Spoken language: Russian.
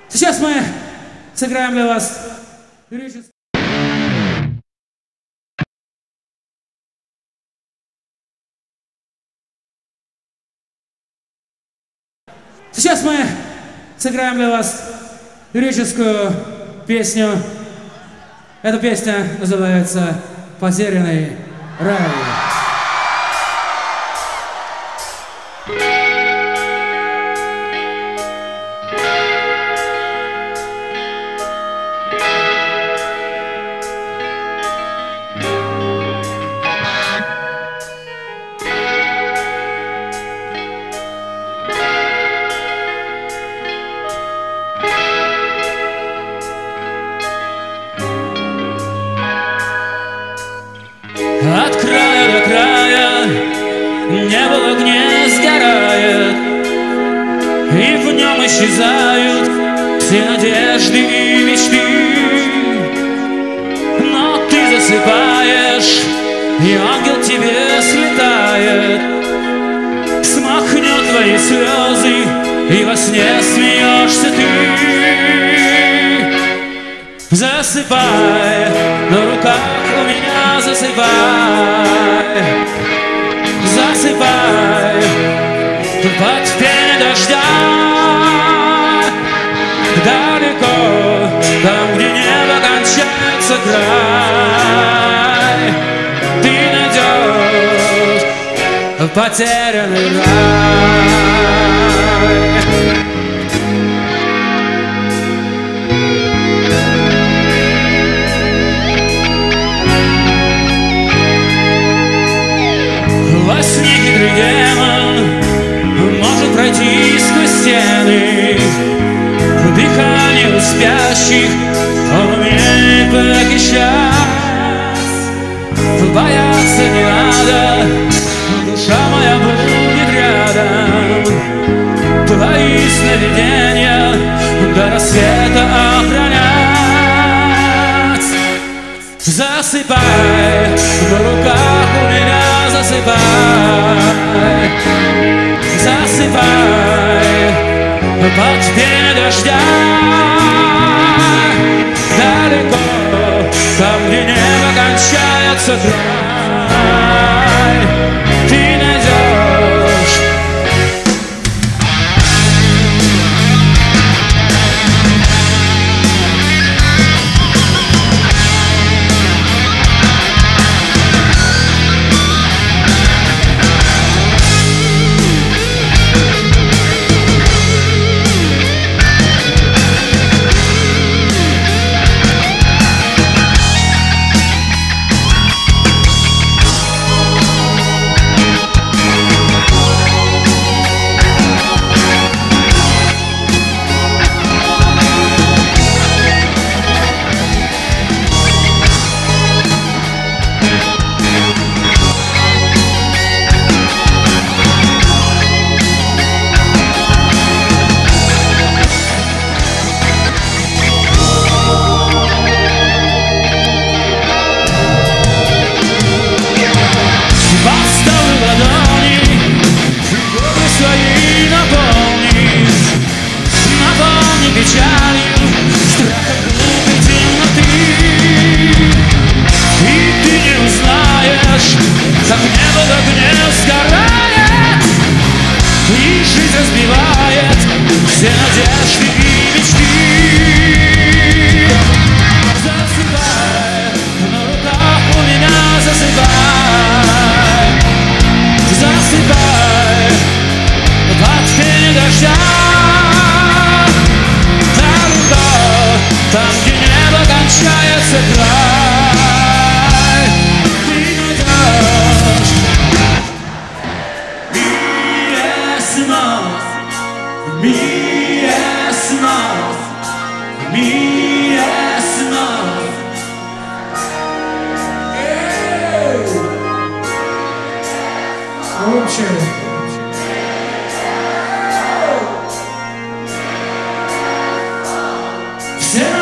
Сейчас мы сыграем для вас лирическую... Сейчас мы сыграем для вас лирическую песню. Эта песня называется «Потерянный рай». От края до края небо в огне сгорает, и в нем исчезают все надежды и мечты. Но ты засыпаешь, и ангел тебе слетает, смахнет твои слезы, и во сне смеешься ты. Засыпай, на руках у меня засыпай, засыпай под пение дождя. Далеко, там, где небо кончается край, ты найдешь потерянный рай. Во сне хитрый демон может пройти сквозь стены, дыхание у спящих он умеет похищать. Бояться не надо, душа моя будет рядом, твои сновидения до рассвета охранять. Засыпай, на руках у меня засыпай, засыпай под пение дождя. Далеко, там, где небо кончается край, ты найдешь. Как небо в огне сгорает, и жизнь разбивает все надежды и мечты. Засыпай, на руках у меня засыпай, засыпай под пение дождя. Далеко, там, где небо кончается край, ты найдешь. Все